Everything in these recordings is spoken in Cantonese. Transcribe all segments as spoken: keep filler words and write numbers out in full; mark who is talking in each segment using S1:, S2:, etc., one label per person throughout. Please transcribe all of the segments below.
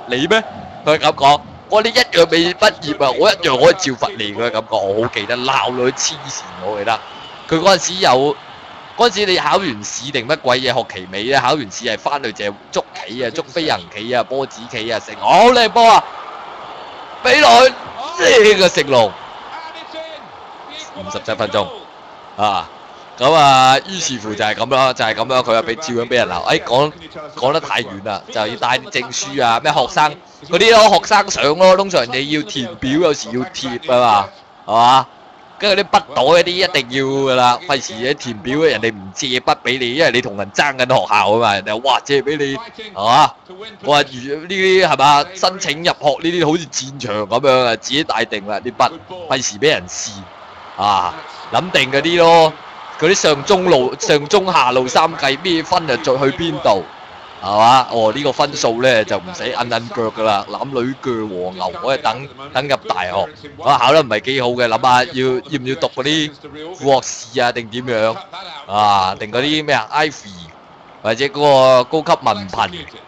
S1: 你咩？佢咁講，我你一樣未畢業啊，我一樣可以照罰你嘅感覺，我好記得鬧到佢黐線，我記得佢嗰陣時有。嗰陣時你考完試定乜鬼嘢學期尾咧？考完試係翻去淨係捉棋啊、捉飛行棋啊、波子棋啊，成好靚波啊！俾落去呢個成龍，五十七分鐘啊！咁啊，於是乎就係咁啦，就係、是、咁樣，佢又俾照樣俾人鬧。誒、哎、講講得太遠啦，就要帶啲證書啊，咩學生嗰啲咯，學生相咯，通常你要填表，有時要貼啊嘛，係嘛？跟住啲筆袋嗰啲一定要噶啦，費事你填表人哋唔借筆俾你，因為你同人爭緊學校啊嘛，人哋話哇借俾你係嘛？我話如呢啲係嘛申請入學呢啲好似戰場咁樣啊，自己帶定啦啲筆，費事俾人試啊，諗定嗰啲咯，嗰啲上中路、上中下路三計咩分就再去邊度係嘛？哦呢、呢個分數咧就唔使摁摁腳噶啦，攬女鋸和牛可以等等入大學。我考得唔係幾好嘅，諗下要要唔要讀嗰啲副學士啊，定點樣啊？定嗰啲咩啊 Ivy 或者嗰個高級文憑，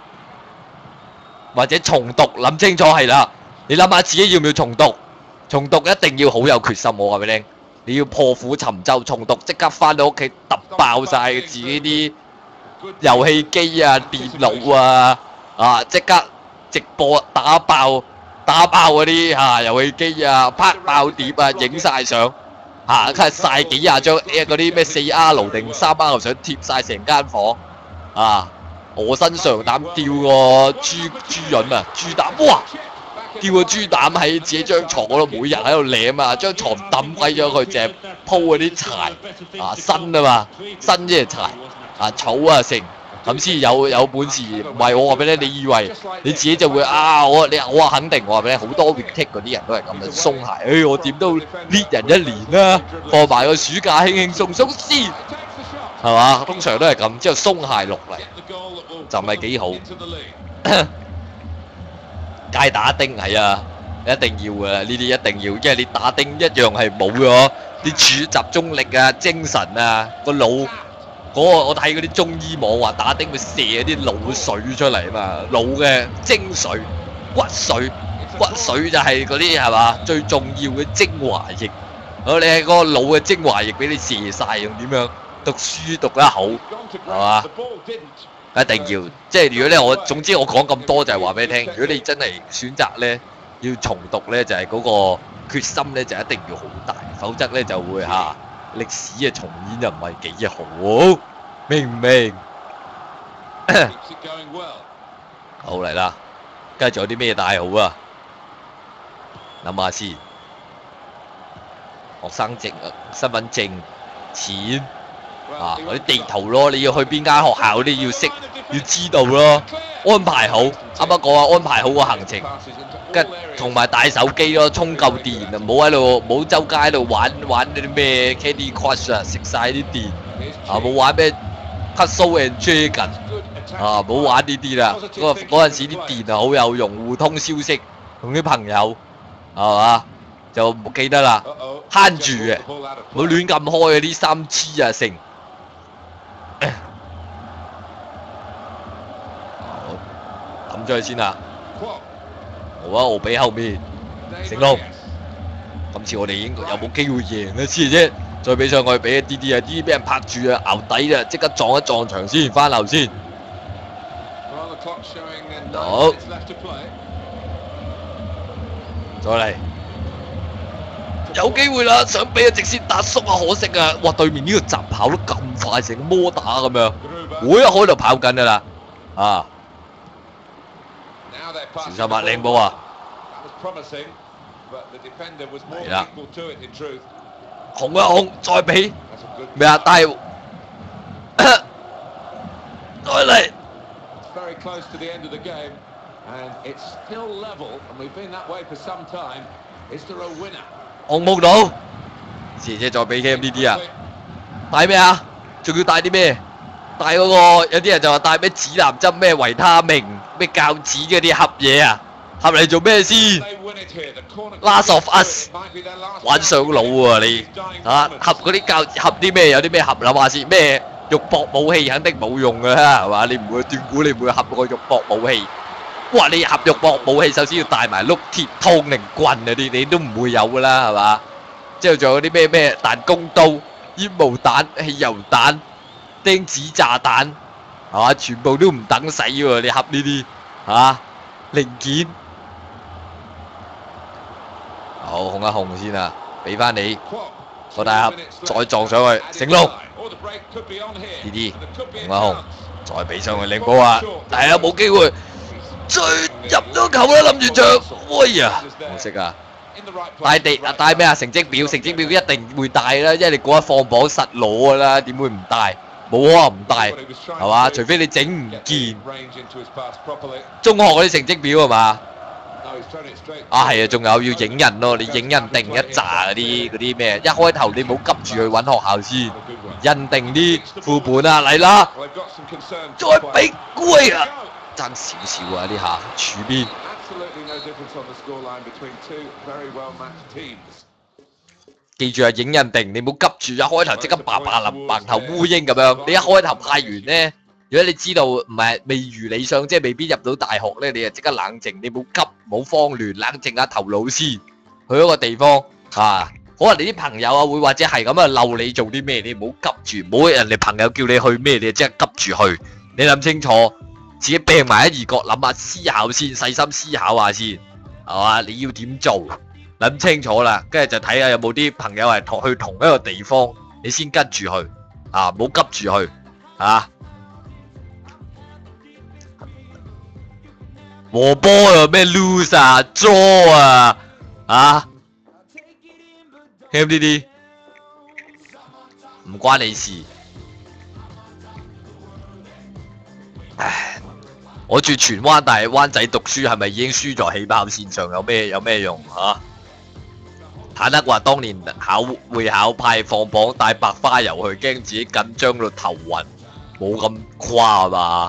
S1: 或者重讀，諗清楚係啦。你諗下自己要唔要重讀？重讀一定要好有決心，我話俾你聽，你要破釜沉舟重讀，即刻翻到屋企揼爆晒自己啲遊戲機啊、電腦啊，啊即刻直播打爆打爆嗰啲嚇遊戲機啊，拍爆碟啊，影晒相嚇，跟住曬幾廿張嗰啲咩四 R 定三 R 相貼晒成間房啊，我身上膽吊個豬豬潤啊，豬膽哇！吊個豬膽喺自己張床嗰度，每日喺度舐啊，張床抌鬼咗佢，淨係鋪嗰啲柴啊新啊嘛，新即係柴啊草啊成，咁先有有本事。唔係我話俾你，你以為你自己就會啊？我你我話肯定，我話俾你，好多 retake 嗰啲人都係咁樣鬆懈。誒、哎，我點都 lead 人一年啦，放埋個暑假輕輕鬆鬆先，係嘛？通常都係咁，之後鬆懈落嚟就唔係幾好。街打丁係啊，一定要嘅，呢啲一定要，因為你打丁一樣係冇咗啲主集中力啊、精神啊、個腦嗰、嗰個我睇嗰啲中醫網話打丁會射啲腦水出嚟啊嘛，腦嘅精髓、骨髓、骨髓就係嗰啲係嘛最重要嘅精華液。好，你係嗰個腦嘅精華液俾你射晒，用點樣讀書讀得好係嘛？一定要，即係如果咧我總之我講咁多就係話俾你聽，如果你真係選擇咧要重讀咧，就係、是、嗰個決心咧就一定要好大，否則咧就會嚇、啊、歷史嘅重演就唔係幾好，明唔明？好嚟啦，跟住仲有啲咩帶好啊？諗下先，學生證、身份證、錢。啊！嗰啲地圖咯，你要去邊間學校，你要識，要知道咯，安排好。啱啱講啊，安排好個行程，跟同埋帶手機咯，充夠電啊！唔好喺度，唔好周街喺度玩玩嗰啲咩 Candy Crush 啊，食晒啲電啊！冇玩咩 Puzzle and Dragon 啊！唔好玩呢啲啦。嗰嗰陣時啲電啊好有用，互通消息，同啲朋友係嘛，就唔記得啦，慳住嘅，唔好亂咁開嗰啲三 G 啊成。抌咗佢先啦，好啊，我俾後面成龍，今次我哋應該有冇機會贏一次啫？再俾上去俾一啲啲啊，啲俾人拍住啊，淆底啊，即刻撞一撞牆先，翻樓先。好，再嚟，有機會啦，想俾個直線達叔啊，可惜啊，哇！對面呢個閘跑得咁快，成個摩打咁樣，我一開就跑緊噶啦，啊！小心啊，靚波啊！嚟啦，紅一紅，再俾咩啊？帶再嚟。紅冇到，姐姐再俾 K M 呢啲啊！帶咩啊？仲要帶啲咩？帶嗰個有啲人就話帶咩指南針、咩維他命、咩教子嗰啲盒嘢啊，盒嚟做咩先 ？Last of Us 玩上腦啊你啊！盒嗰啲教盒啲咩？有啲咩盒諗下先？咩肉搏武器肯定冇用㗎啦，係嘛？你唔會斷估，你唔會盒個肉搏武器哇！你合肉搏武器首先要帶埋碌鐵通靈棍嗰啲，你都唔會有噶啦，係嘛？之後仲有啲咩咩彈弓刀、煙霧彈、汽油彈、釘子炸彈，係嘛？全部都唔等使喎！你合呢啲嚇零件，好控一控先啊！俾翻你個大盒，再撞上去，成龍呢啲控一控，再俾上去領波啊！但係冇機會。再入咗球啦，諗住着，喂呀，可惜啊！帶地啊，帶咩啊？成績表，成績表一定會帶啦，因為你嗰一放榜實攞噶啦，點會唔帶？冇可能唔帶，係嘛？除非你整唔見。中學嗰啲成績表係嘛？啊係啊，仲有要影印咯，你影印定一紮嗰啲嗰啲咩？一開頭你冇急住去揾學校先，印定啲副本啊嚟啦，再俾龜啊！爭少少啊！呢下柱邊，記住啊，影印定，你唔好急住一開頭即刻白白林白頭烏蠅咁樣。你一開頭派完咧，如果你知道唔係未如理想，即係未必入到大學咧，你就即刻冷靜，你唔好急，唔好慌亂，冷靜下頭腦先。去一個地方啊，可能你啲朋友啊會或者係咁啊漏你做啲咩，你唔好急住，唔好人哋朋友叫你去咩，你就即刻急住去。你諗清楚。自己病埋喺二角，諗下思考先，細心思考下先，係嘛？你要點做？諗清楚啦，跟住就睇下有冇啲朋友係同去同一個地方，你先跟住去，啊，唔好急住去，啊。和波又咩 lose 啊 draw 啊，啊 ，M 呢啲唔關你事。唉。我住荃灣，但係灣仔讀書係咪已經輸在起跑線上？有咩有咩用嚇？坦克話當年考會考派放榜帶白花油去，驚自己緊張到頭暈，冇咁誇係嘛？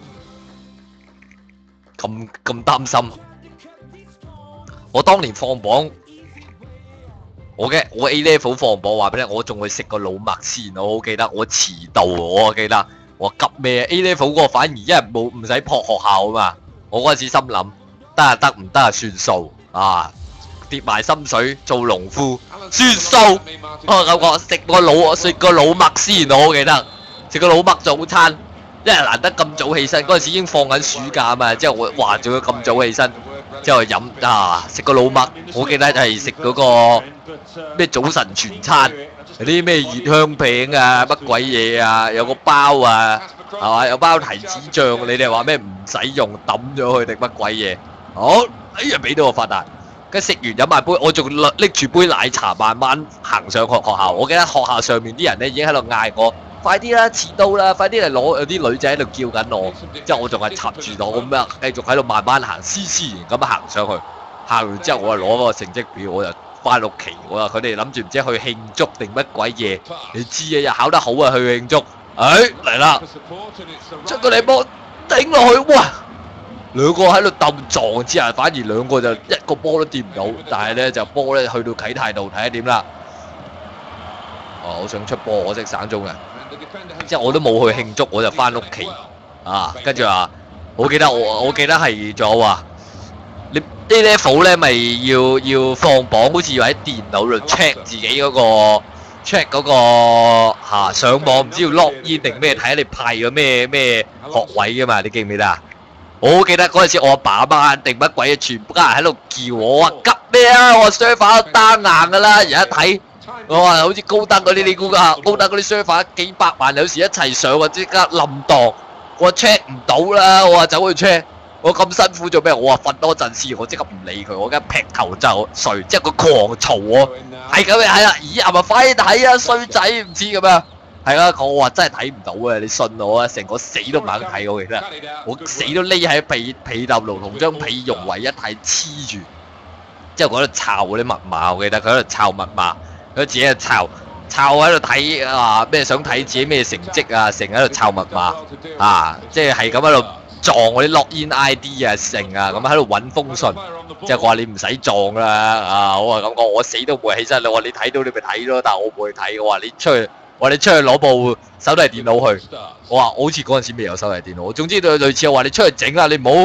S1: 咁咁擔心。我當年放榜，我嘅我 A level 放榜話俾你，我仲去食個老麥先，我好記得，我遲到，我記得。我急咩 A level 嗰個反而一日冇唔使撲學校啊嘛！我嗰陣時心諗得啊得唔得啊算數啊，跌埋心水做農夫算數。我感覺食個老食個老麥先，我記得食個老麥早餐，因為難得咁早起身，嗰陣時已經放緊暑假啊嘛。之後我話仲要咁早起身，之後飲啊食個老麥，我記得係食嗰個咩早晨全餐。有啲咩熱香餅啊，乜鬼嘢啊，有個包啊，係嘛？有包提子醬，你哋話咩唔使用抌咗佢定乜鬼嘢？好，哎呀俾到我發達，跟住食完飲埋杯，我仲拎住杯奶茶慢慢行上學學校。我記得學校上面啲人咧已經喺度嗌我，快啲啦，遲到啦，快啲嚟攞！有啲女仔喺度叫緊我，之後我仲係插住我咁樣，繼續喺度慢慢行，斯斯然咁行上去。行完之後我就攞個成績表，我就。翻屋企，我話佢哋諗住唔知去慶祝定乜鬼嘢，你知啊？又考得好啊，去慶祝，哎嚟啦，出個嚟波頂落去，哇！兩個喺度鬥撞之下，反而兩個就一個波都掂唔到，但係咧就波咧去到啟泰度睇下點啦。哦，我想出波，我識省中嘅，即係我都冇去慶祝，我就翻屋企啊，跟住話，我記得我我記得係仲有話。你 A level 咧咪要要放榜，好似要喺電腦度 check 自己嗰個 check 嗰個嚇上網，唔知要 log in 定咩睇下你派咗咩咩學位噶嘛？你記唔記得啊？我好記得嗰陣時，我阿爸阿媽定乜鬼嘢，全部家人喺度叫我話急咩啊！我 server 單硬噶啦，而家睇我話好似高登嗰啲，你估下高登嗰啲 server 幾百萬有時一齊上，或者即刻冧檔，我 check 唔到啦，我話走去 check。我咁辛苦做咩？我話瞓多陣先，我即刻唔理佢，我而家劈頭就睡，之後佢狂嘈我，係咁樣係啦，咦係咪快啲睇啊衰仔唔知咁樣，係啦，我話真係睇唔到啊！你信我啊，成個死都唔肯睇我其實，我死都匿喺被被竇度同張被融為一體黐住，之後佢喺度抄嗰啲密碼，我記得佢喺度抄密碼，佢自己喺度抄，抄喺度睇啊咩想睇自己咩成績啊，成日喺度抄密碼啊，即係係咁喺度。撞嗰啲 login I D 啊，成啊，咁喺度揾封信，即係話你唔使撞啦，啊，我話咁講，我死都唔會起身。你話你睇到你咪睇咯，但係我唔會睇。我話你出去，我話你出去攞部手提電腦去。我話我好似嗰陣時未有手提電腦，總之類類似我話你出去整啦，你唔好唔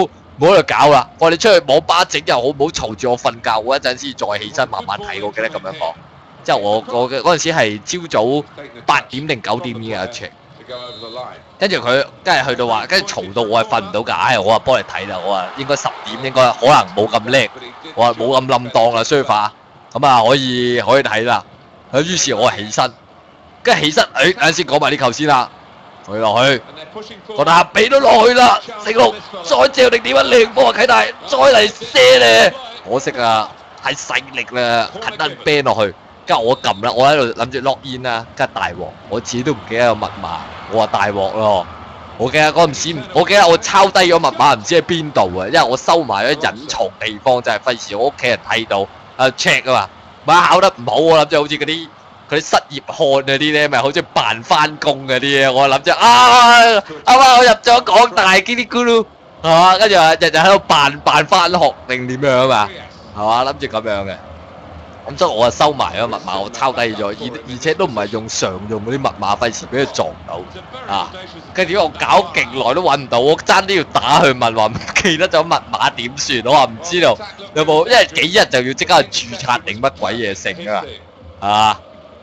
S1: 唔好喺度搞啦，我哋出去網吧整又好，唔好嘈住我瞓覺，我一陣先再起身慢慢睇。我記得咁樣講。之後我我嘅嗰陣時係朝早八點定九點已經有 check， 跟住佢跟住去到話，跟住嘈到我係瞓唔到覺，唉，我話幫你睇啦，我話應該十點應該可能冇咁叻，我話冇咁冧檔啦，舒化，咁啊可以可以睇啦。於是我起身，跟住起身，誒等陣先講埋呢球先啦，佢落去，個大髀都落去啦，成龍再照定點啊，靚波啊啟大，再嚟射咧，可惜啊，太細力啦，近得 ban 落去。跟住我撳啦，我喺度諗住 lock in 啦，跟住大鑊，我自己都唔記得個密碼，我話大鑊咯，我記得嗰陣時，我記得我抄低咗密碼，唔知喺邊度啊，因為我收埋咗隱藏地方，就係費事我屋企人睇到，啊 check 啊嘛，咪考得唔好，我諗住好似嗰啲嗰啲失業漢嗰啲咧，咪好似扮翻工嗰啲啊，我諗住啊，啱啱我入咗港大嘰哩咕嚕，係嘛，跟住啊日日喺度扮扮翻學定點樣啊嘛，係嘛，諗住咁樣嘅。咁所以我啊收埋咗密碼，我抄低咗，而而且都唔係用常用嗰啲密碼，費事俾佢撞到啊！跟住我搞勁耐都揾唔到，我爭啲要打去問話唔記得咗密碼點算，我話唔知道有冇，因為幾日就要即刻去註冊定乜鬼嘢成啊！啊，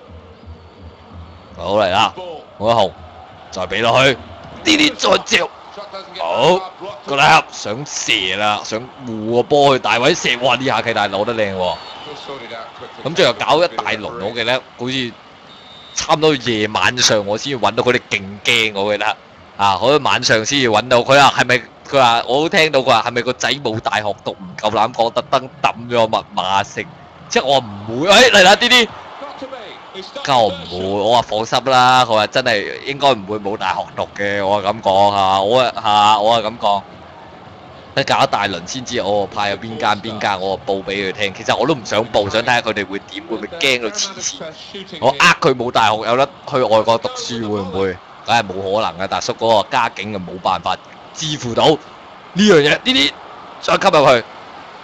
S1: 好嚟啦，我一紅再俾落去，呢啲再照。好，個禮盒想射啦，想護個波去大位射，哇！呢下契大攞得靚喎。咁最後搞一大輪，我記得好似差唔多夜晚上我先揾到佢哋勁驚，我記得啊，好晚上先至揾到佢啊，係咪佢話我都聽到佢話係咪個仔冇大學讀唔夠膽講，特登抌咗密碼食，即係我唔會，誒嚟啦啲啲。鳩唔會，我話放心啦。佢話真係應該唔會冇大學讀嘅，我話咁講嚇，我話嚇，我話咁講。一搞一大輪先知，我派去邊間邊間，我報俾佢聽。其實我都唔想報，想睇下佢哋會點，會唔會驚到黐線。我呃佢冇大學有得去外國讀書，會唔會？梗係冇可能嘅，大叔嗰個家境就冇辦法支付到呢樣嘢。呢啲再吸入去。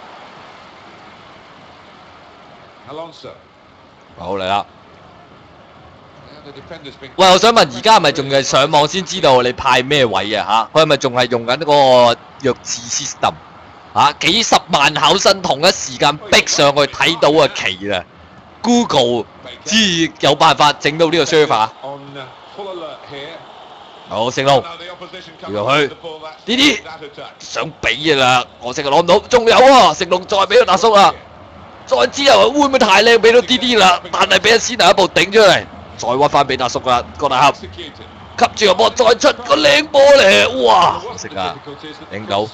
S1: 好嚟啦。喂，我想問而家係咪仲係上網先知道你派咩位啊？嚇，佢係咪仲係用緊嗰個弱智 system？嚇，幾十萬考生同一時間逼上去睇到啊奇啦 ！Google 知有辦法整到呢個 server。好，成龍跳入去，呢啲想俾嘅啦，我成日攞唔到，仲有啊！成龍再俾個大叔啦，再之後會唔會太靚俾到啲啲啦？但係俾阿先第一步頂出嚟。再屈翻俾大叔啦，個大盒吸住個波，再出個靚波嚟，哇！可惜啊，頂到。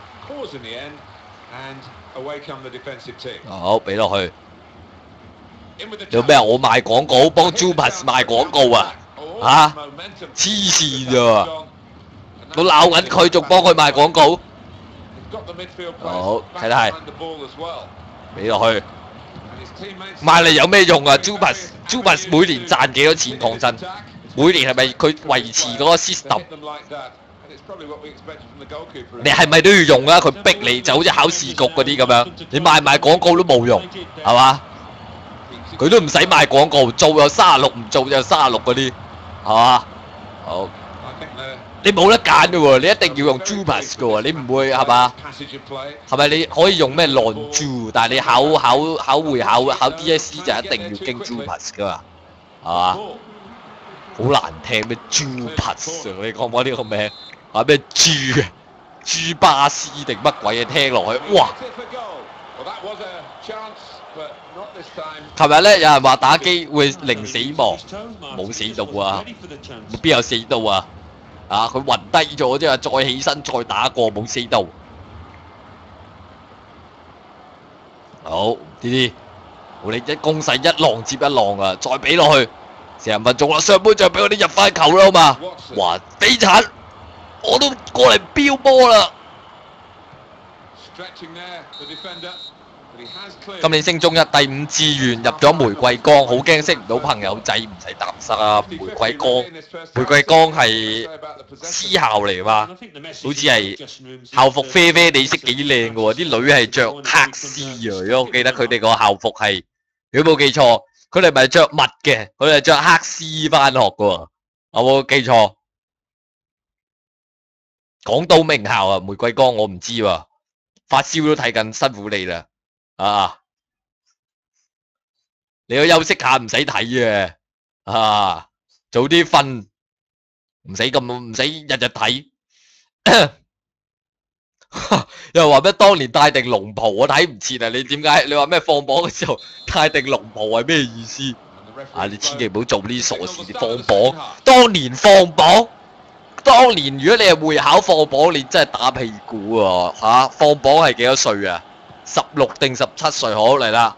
S1: 好，俾落去。有咩啊？我賣廣告，幫 Jupas 賣廣告啊！嚇，黐線咋？我鬧緊佢，仲幫佢賣廣告。好，睇睇，俾落去。賣嚟有咩用啊 ？Jupas Jupas 每年賺幾多錢？講真，每年係咪佢維持嗰個 system？你係咪都要用啊？佢逼你就好似考試局嗰啲咁樣，你賣賣廣告都冇用，係嘛？佢都唔使賣廣告，做有三十六，唔做就三十六嗰啲，係嘛？好。你冇得揀嘅喎，你一定要用 Jupas 嘅喎，你唔會係嘛？係咪你可以用咩 non-Ju？ 但係你考考考會考考 D S E 就一定要經 Jupas 嘅嘛，係嘛？好難聽咩 Jupas 啊？你講唔講呢個名？話咩豬啊？豬巴斯定乜鬼嘢？聽落去，哇！琴日咧有人話打機會零死亡，冇死到啊！邊有死到啊？啊！佢暈低咗啫，再起身再打過冇死到。好，呢啲我哋一攻勢一浪接一浪啊！再俾落去，成分鐘啦，上半場俾我哋入翻球啦嘛！哇！飛鏟，我都過嚟飆波啦！今年升中一第五志願入咗玫瑰崗，好驚識唔到朋友仔，唔使擔心啊！玫瑰崗，玫瑰崗係私校嚟嘛，好似係校服啡啡地色幾靚嘅喎，啲女係着黑絲啊！如果我記得佢哋個校服係，如果冇記錯，佢哋唔係着襪嘅，佢哋係着黑絲翻學嘅喎，有冇記錯？港島名校啊，玫瑰崗我唔知喎。 發燒都睇緊辛苦你啦，啊！你要休息下，唔使睇嘅，啊！早啲瞓，唔使咁唔使日日睇。又話咩？當年戴定龍袍，我睇唔切啊！你點解？你話咩放榜嘅時候戴定龍袍係咩意思？啊！你千祈唔好做呢啲傻事，你放榜。當年放榜，當年如果你係會考放榜，你真係打屁股啊！吓、啊，放榜係幾多歲啊？十六定十七歲？好嚟啦，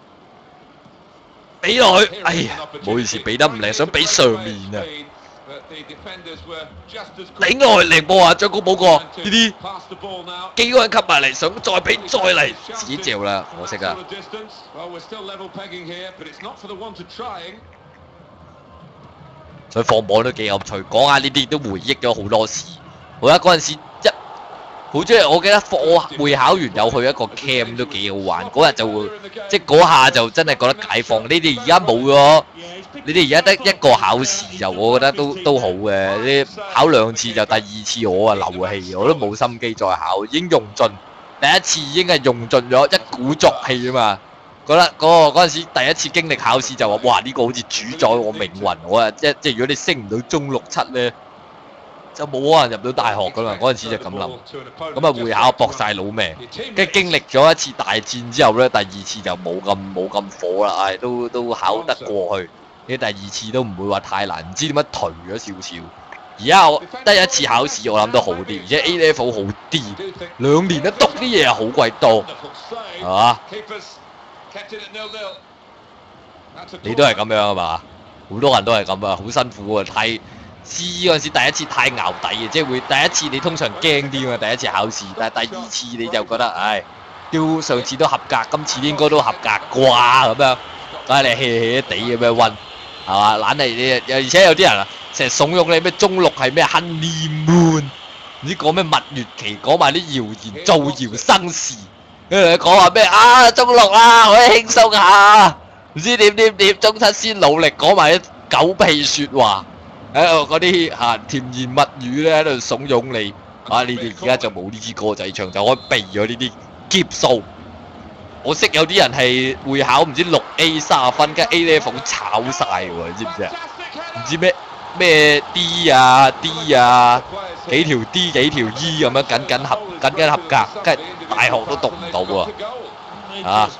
S1: 俾落去。哎呀，唔好意思，俾得唔靚，想俾上面啊！頂落去靚波啊！張高寶過呢啲幾個人吸埋嚟，想再俾再嚟，自己嚼啦，可惜啊！所以放榜都幾有趣，講下呢啲都回憶咗好多事。我覺得嗰陣時一好中意，我記得我會考完有去一個 camp 都幾好玩。嗰日就會即係嗰下就真係覺得解放。你哋而家冇咗，你哋而家得一個考試就我覺得都都好嘅。你考兩次就第二次我啊漏氣，我都冇心機再考，已經用盡。第一次已經係用盡咗，一鼓作氣啊嘛。覺得嗰個嗰陣時第一次經歷考試就話：哇！呢個好似主宰我命運，我啊即即如果你升唔到中六七咧，就冇可能入到大學噶嘛。嗰陣時就咁諗，咁啊會考搏晒老命，跟住經歷咗一次大戰之後咧，第二次就冇咁冇咁火啦，唉都都考得過去。你第二次都唔會話太難，唔知點解頹咗少少。而家我得一次考試，我諗都好啲，而且 A level 好啲，兩年都讀啲嘢係好鬼多，係嘛？你都係咁樣啊嘛？好多人都係咁啊，好辛苦啊！太 C E 嗰陣時第一次太淆底嘅，即係會第一次你通常驚啲嘛，第一次考試，但係第二次你就覺得唉，都上次都合格，今次應該都合格啩咁樣，梗係你 hea hea 地咁樣温，係嘛？懶係你，而且有啲人啊，成日慫恿你咩中六係咩 honeymoon，唔知講咩蜜月期，講埋啲謠言造謠生事。跟住你講話咩啊？中六啦，可以輕鬆下，唔知點點點，中七先努力，講埋啲狗屁説話，喺度嗰啲嚇甜言蜜語咧喺度慫恿你。啊！你哋而家就冇呢支歌仔唱，就可以避咗呢啲劫數。我識有啲人係會考唔知六 A 三十分，跟 A level 炒晒喎，你知唔知啊？唔知咩咩 D 啊 D 啊，幾條 D 幾條 E 咁樣緊緊合緊緊合格，跟住大學都讀唔到喎。啊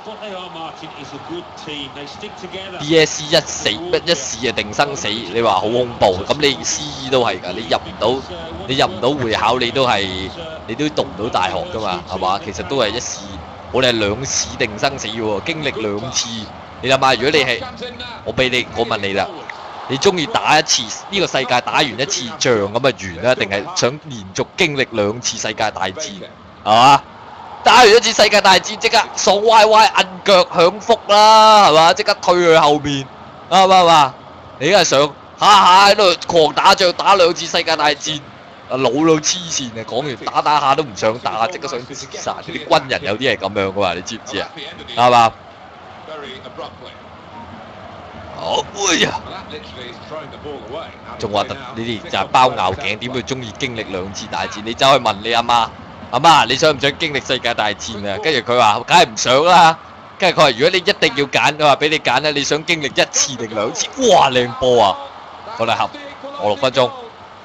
S1: ！D S E 一死一一試就定生死，你話好恐怖。咁你 C E 都係㗎，你入唔到，你入唔到會考，你都係你都讀唔到大學㗎嘛，係嘛？其實都係一試，我哋係兩試定生死喎，經歷兩次。你諗下，如果你係我俾你，我問你啦，你中意打一次呢個世界打完一次仗咁啊完啦，定係想連續經歷兩次世界大戰係嘛？打完一次世界大戰，即刻爽歪歪摁腳享福啦，係嘛？即刻退去後面，啱唔啱啊？你而家想下下喺度狂打仗，打兩次世界大戰，啊老到黐線啊！講完打打下都唔想打，即刻想自殺。啲軍人有啲係咁樣噶嘛？你知唔知啊？啱嘛？好，哎呀！仲話特你哋就係包拗頸，點會中意經歷兩次大戰？你走去問你阿媽。阿媽，你想唔想經歷世界大戰啊？跟住佢話：梗係唔想啦。跟住佢話：如果你一定要揀，佢話俾你揀咧，你想經歷一次定兩次？哇，靚波啊！我哋合我六分鐘。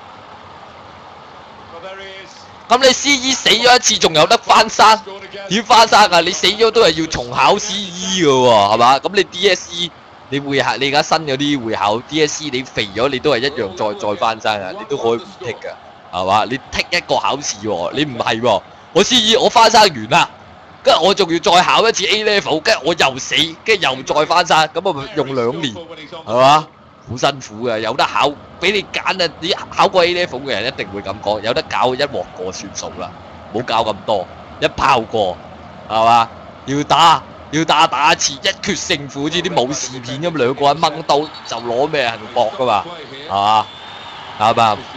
S1: 咁你 C E 死咗一次，仲有得翻生？點翻生啊？你死咗都係要重考 C E 嘅喎，係嘛？咁你 D S E 你會考，你而家新嗰啲會考 D S E 你肥咗，你都係一樣再再翻生啊！你都可以唔剔㗎。係嘛？你剔一個考試喎，你唔係喎。我 C E 我翻生完啦，跟住我仲要再考一次 A level，跟住我又死，跟住又再翻生，咁啊用兩年，係嘛？好辛苦嘅，有得考俾你揀啊！你考過 A level 嘅人一定會咁講，有得搞一鑊過算數啦，唔好搞咁多，一炮過，係嘛？要打要打打一次，一決勝負，好似啲武士片咁，兩個人掹刀就攞咩幸博噶嘛，係嘛？啱唔啱？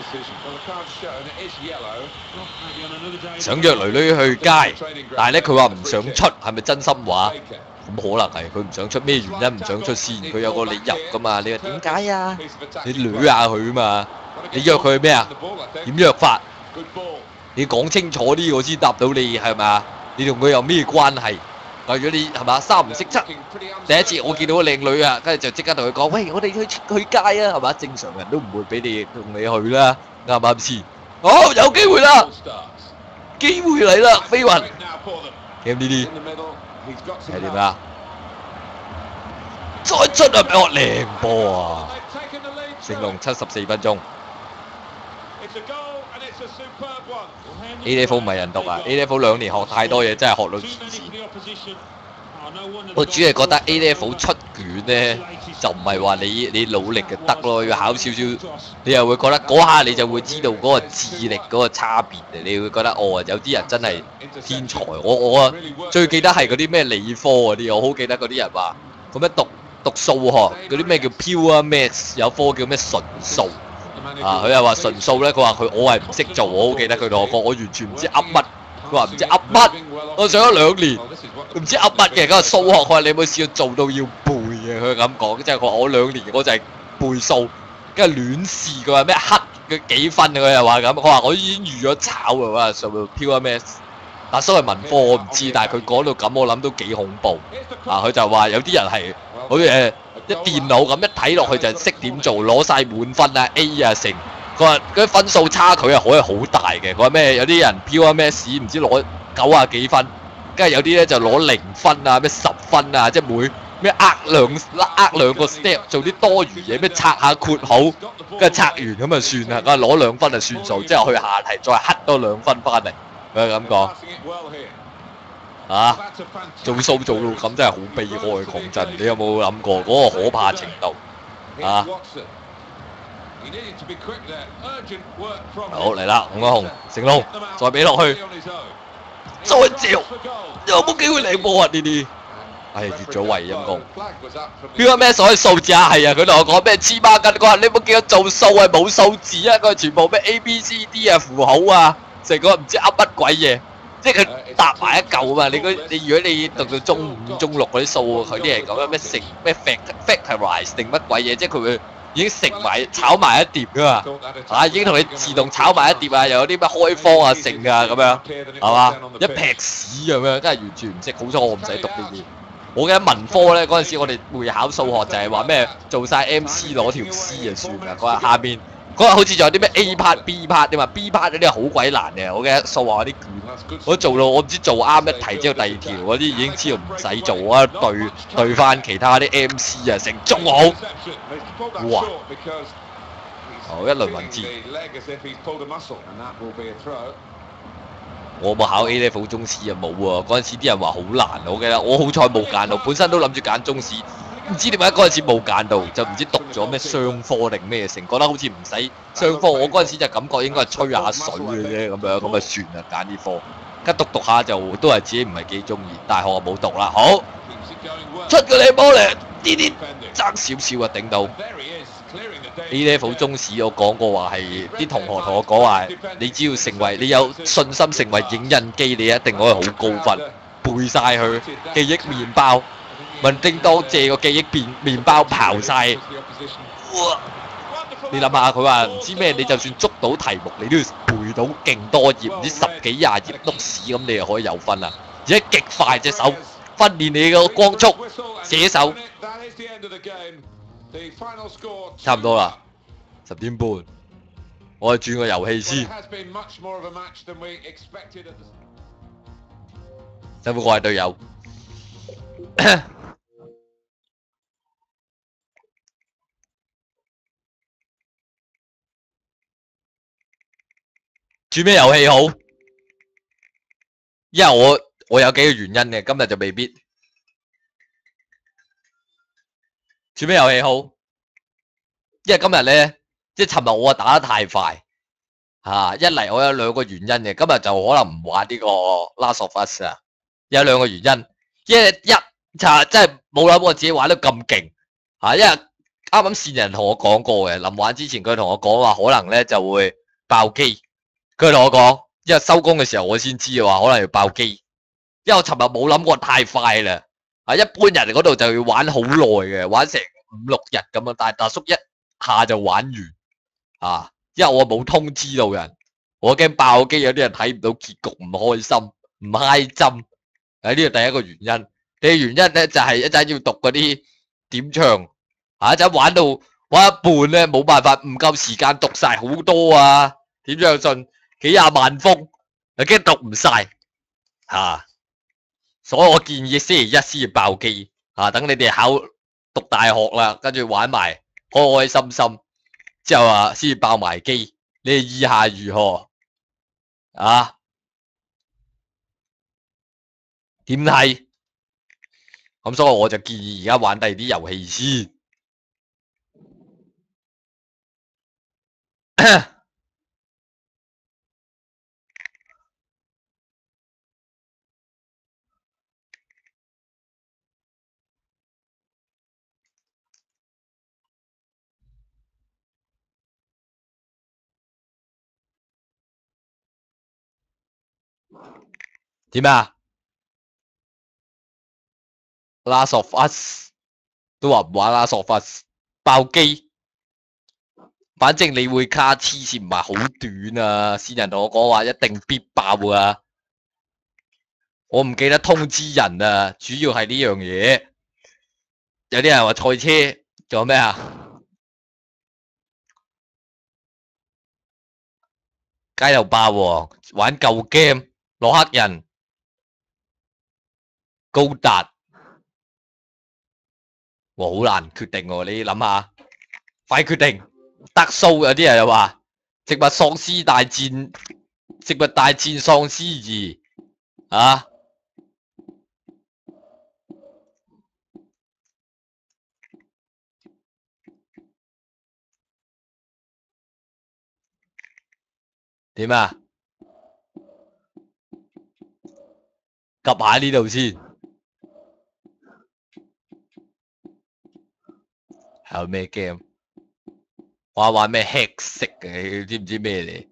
S1: 想約女女去街，但係咧佢話唔想出，係咪真心話？咁可能係佢唔想出，咩原因唔想出先？佢有個理由噶嘛？你話點解啊？你捋下佢啊嘛？你約佢咩啊？點約法？你講清楚啲，我先答到你係咪？ 你同佢有咩關係？如果你係嘛三唔識七，第一次我見到個靚女啊，跟住就即刻同佢講：喂，我哋去去街啊，係嘛？正常人都唔會俾你同你去啦，啱唔啱先？好，有機會啦，機會嚟啦，飛雲。咁呢啲係點啊？再出啊！俾我靚波啊！成龍七十四分鐘。A F 唔係人讀啊 ！A F 兩年學太多嘢，真係學到黐線。我主要係覺得 A F 出卷咧，就唔係話你你努力就得咯，要考少少，你又會覺得嗰下你就會知道嗰個智力嗰個差別嘅，你會覺得哦，有啲人真係天才。我我啊最記得係嗰啲咩理科嗰啲，我好記得嗰啲人話咁樣讀讀數學嗰啲咩叫 pure maths， 有科叫咩純數。啊！佢又話純數咧，佢話佢我係唔識做，我好記得佢同我講，我完全唔知噏乜。佢話唔知噏乜，我上咗兩年，唔知噏乜嘅。嗰個數學，佢話你有冇試過做到要背嘅？佢咁講，即係佢話我兩年我就係背數，跟住亂試。佢話咩黑嘅幾分？佢又話咁。佢話我已經預咗炒㗎啦，上到 pure maths。但所謂文科我唔知，但係佢講到咁，我諗都幾恐怖。啊！佢就話有啲人係好似誒。一電腦咁一睇落去就識點做，攞晒滿分啊 A 啊成。佢話嗰啲分數差距係可以好大嘅。佢話咩有啲人 pure maths唔知攞九啊幾分，跟住有啲咧就攞零分啊，咩十分啊，即係每咩呃兩呃兩個 step 做啲多餘嘢，咩拆下括號，跟住拆完咁就算啦。佢話攞兩分就算數，之後去下題再黑多兩分翻嚟。佢係咁講。啊！做數做到咁真係好悲哀，講真，你有冇諗過嗰個可怕程度？啊！好嚟啦，紅一紅，成龍，再俾落去，再照，有冇機會領波啊？呢啲，唉，越咗位陰公。邊個咩所謂數字啊？係啊，佢同我講咩黐孖筋，佢話你冇見到做數係冇數字啊？佢全部咩 A B C D 啊符號啊，成個唔知噏乜鬼嘢。即係佢搭埋一嚿啊嘛！你你如果你讀到中五、中六嗰啲數，佢啲係講緊咩食咩 factorize 定乜鬼嘢？即係佢會已經食埋炒埋一碟噶嘛，啊已經同你自動炒埋一碟啊！又有啲咩開方啊、剩啊咁樣，係嘛？一劈屎咁樣，真係完全唔識。好彩我唔使讀呢啲。我記得文科咧嗰陣時，我哋會考數學就係話咩做晒 M C 攞條 C 就算啦。佢話下面。嗰日好似仲有啲咩 A part、B part 添嘛 ，B part 嗰啲係好鬼難嘅，我記得數學嗰啲卷，我做到我唔知做啱一題之後第二條嗰啲已經知道唔使做啊，對對翻其他啲 M C 啊成中好，哇！好一輪文字，我冇考 A level 中史啊冇啊，嗰陣時啲人話好難，我記得我好彩冇揀到，本身都諗住揀中史。唔知點解嗰陣時冇揀到，就唔知讀咗咩商科定咩成，覺得好似唔使商科。我嗰陣時就感覺應該係吹下水嘅啫，咁樣咁啊算啦，揀啲科。跟讀讀下就都係自己唔係幾中意，大學就冇讀啦。好，出個靚波嚟，啲啲爭少少啊，頂到。A level 中史我講過話係啲同學同我講話，你只要成為你有信心成為影印機，你一定可以好高分，背晒佢記憶麵包。文叮當借個記憶麵麵包刨晒，你諗下佢話唔知咩，你就算捉到題目，你都要背到勁多頁，唔知十幾廿頁篤屎咁，你又可以有分啦。而且極快隻手，訓練你個光速寫手。差唔多啦，十點半，我哋轉個遊戲先。辛苦各位隊友。轉咩遊戲好？因為我我有幾個原因嘅，今日就未必。轉咩遊戲好？因為今日咧，即係尋日我打得太快，吓、啊、一嚟我有兩個原因嘅，今日就可能唔玩呢個 Last of Us 啊，有兩個原因。一一就係真係冇諗過自己玩得咁勁，吓、啊，因為啱啱線人同我講過嘅，臨玩之前佢同我講話可能咧就會爆機。佢同我講，因為收工嘅時候我先知嘅話，可能要爆機。因為我尋日冇諗過太快啦，啊，一般人嗰度就要玩好耐嘅，玩成五六日咁樣，但係大叔一下就玩完，啊，因為我冇通知到人，我驚爆機，有啲人睇唔到結局唔開心， 唔 high 針，係呢個第一個原因。第二原因咧就係、是、一陣要讀嗰啲點唱，啊一陣玩到玩一半咧冇辦法，唔夠時間讀晒好多啊！點唱信幾廿萬封，又驚讀唔晒嚇，所以我建議星期一先要爆機嚇，等、啊、你哋考讀大學啦，跟住玩埋開開心心，之後啊先至爆埋機。你哋意下如何啊？點睇？咁所以我就建議而家玩第二啲遊戲先。點啊 ？Last of Us 都話唔玩 Last of Us， 爆機。反正你會卡黐線唔係好短啊！線人同我講話一定必爆啊！我唔記得通知人啊，主要係呢樣嘢。有啲人話賽車，仲有咩啊？街頭霸王玩舊 game， 洛克人、高達，哇好難決定喎！你諗下，快決定！德蘇有啲人又話植物喪屍大戰，植物大戰喪屍二啊！點啊？及下呢度先，有咩 game？ 話玩咩 hex 嘅，你知唔知咩嚟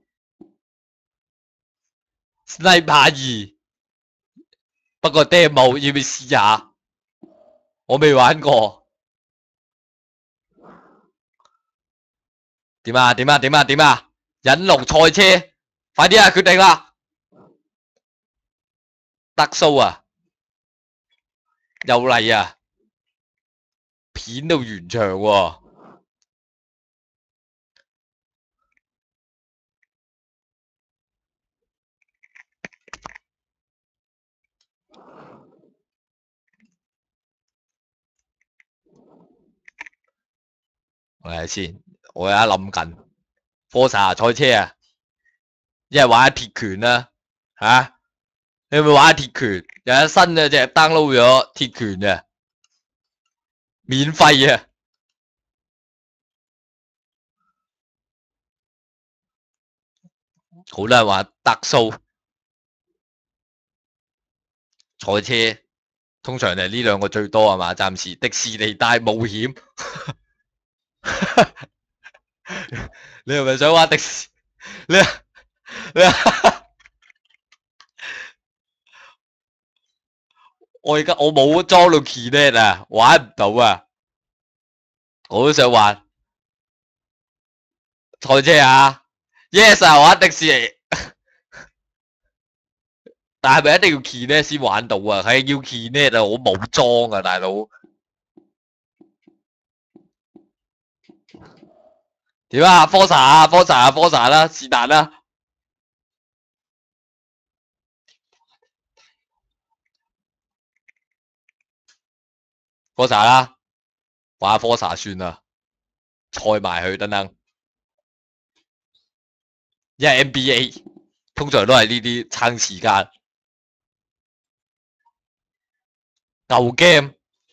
S1: ？Sniper 二，不過 demo 要唔要試下？我未玩過。點啊？點啊？點啊？點啊？引龍賽車，快啲啊！決定啦！德蘇啊，又嚟啊！片到完場喎。我睇下先，我而家諗緊，Forza賽車啊，一係玩下鐵拳啦，吓，你有冇玩下鐵拳？有一新嘅隻 download 咗鐵拳嘅，免費啊！好多人話德蘇賽車，通常係呢兩個最多係嘛？暫時迪士尼大冒險。你係咪想玩迪士？你你我而家我冇裝到 Kinect 啊，玩唔到啊！我都想玩賽車啊 ！Yes 啊，玩迪士尼，但係咪一定要 Kinect 先玩到啊？係要 Kinect啊！我冇裝啊，大佬。點啊 ？Forza 啊 ，Forza 啊 ，Forza 啦，是但啦。Forza 啦，玩 Forza 算啦，賽埋佢等等。因為 N B A 通常都係呢啲撐時間。舊 game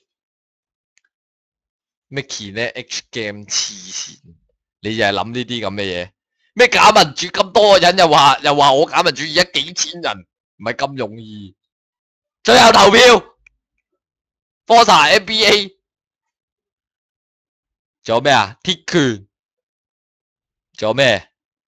S1: 咩 Kinect H game 黐線，你就係諗呢啲咁嘅嘢。咩假民主咁多個人又話又話我假民主，而家幾千人唔係咁容易。最後投票 ，Forza N B A， 仲有咩啊？鐵拳，仲有咩？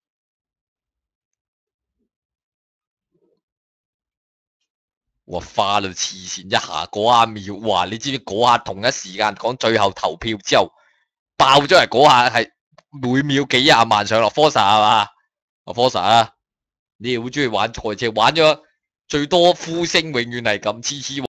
S1: 哇花到黐線，一下嗰下秒，哇！你知唔知嗰下同一時間講最後投票之後爆咗嚟嗰下係每秒幾廿萬上落 Forza 係嘛？啊 Forza 啊，你好中意玩賽車，玩咗最多呼聲永遠係咁，次次